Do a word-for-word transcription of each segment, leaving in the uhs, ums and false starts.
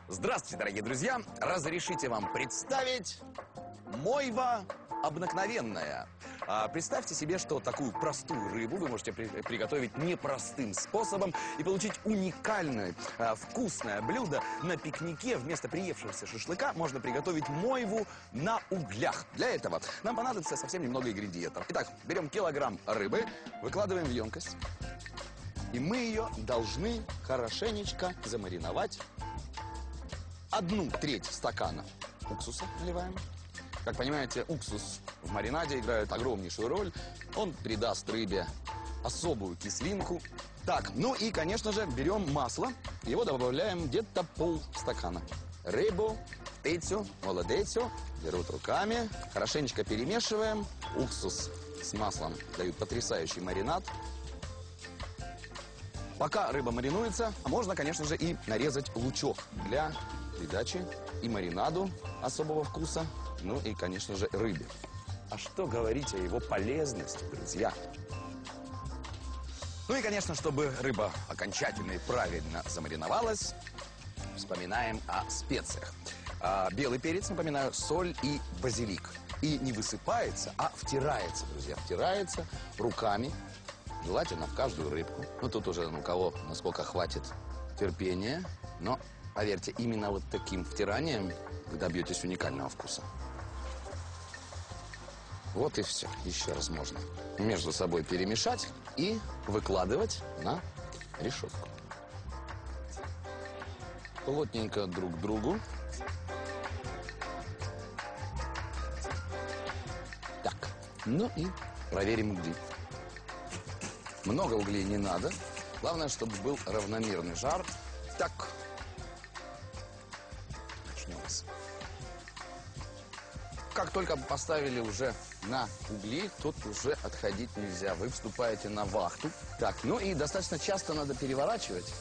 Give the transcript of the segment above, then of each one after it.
Здравствуйте, дорогие друзья! Разрешите вам представить мойва обыкновенная. А, представьте себе, что такую простую рыбу вы можете при приготовить непростым способом и получить уникальное, а, вкусное блюдо на пикнике. Вместо приевшегося шашлыка можно приготовить мойву на углях. Для этого нам понадобится совсем немного ингредиентов. Итак, берем килограмм рыбы, выкладываем в емкость. И мы ее должны хорошенечко замариновать. Одну треть стакана уксуса наливаем. Как понимаете, уксус в маринаде играет огромнейшую роль. Он придаст рыбе особую кислинку. Так, ну и, конечно же, берем масло. Его добавляем где-то полстакана. Рыбу, птицу, молодецу берут руками. Хорошенечко перемешиваем. Уксус с маслом дают потрясающий маринад. Пока рыба маринуется, можно, конечно же, и нарезать лучок для придачи и маринаду особого вкуса, ну и, конечно же, рыбе. А что говорить о его полезности, друзья? Ну и, конечно, чтобы рыба окончательно и правильно замариновалась, вспоминаем о специях. А, белый перец, напоминаю, соль и базилик. И не высыпается, а втирается, друзья, втирается руками. Желательно в каждую рыбку. Ну, тут уже у кого насколько хватит терпения. Но, поверьте, именно вот таким втиранием вы добьетесь уникального вкуса. Вот и все. Еще раз можно между собой перемешать и выкладывать на решетку. Плотненько друг к другу. Так, ну и проверим угли. Много углей не надо. Главное, чтобы был равномерный жар. Так. Начнем. Как только поставили уже на угли, тут уже отходить нельзя. Вы вступаете на вахту. Так, ну и достаточно часто надо переворачивать.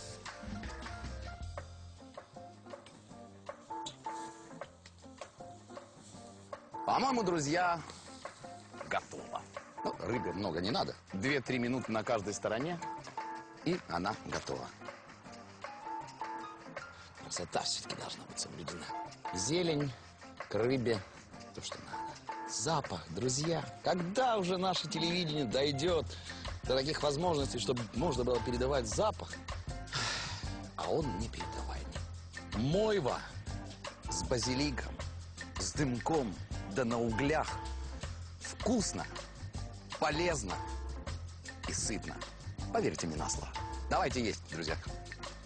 По-моему, друзья, готово. Ну, рыбы много не надо. две-три минуты на каждой стороне, и она готова. Красота все-таки должна быть соблюдена. Зелень к рыбе, то, что надо. Запах, друзья. Когда уже наше телевидение дойдет до таких возможностей, чтобы можно было передавать запах? А он не передаваемый. Мойва с базиликом, с дымком, да на углях. Вкусно, полезно и сытно. Поверьте мне на слово. Давайте есть, друзья.